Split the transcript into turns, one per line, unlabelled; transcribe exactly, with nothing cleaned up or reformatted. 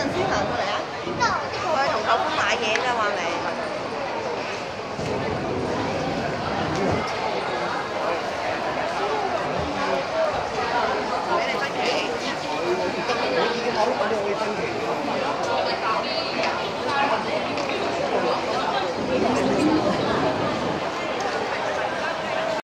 先行過嚟啊！我去同舅父買嘢。